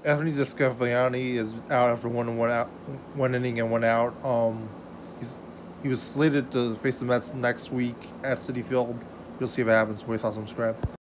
Anthony Descafadani is out after one inning and 1 out. He was slated to face the Mets next week at Citifield. We'll see what happens. Wait, thoughts, subscribe.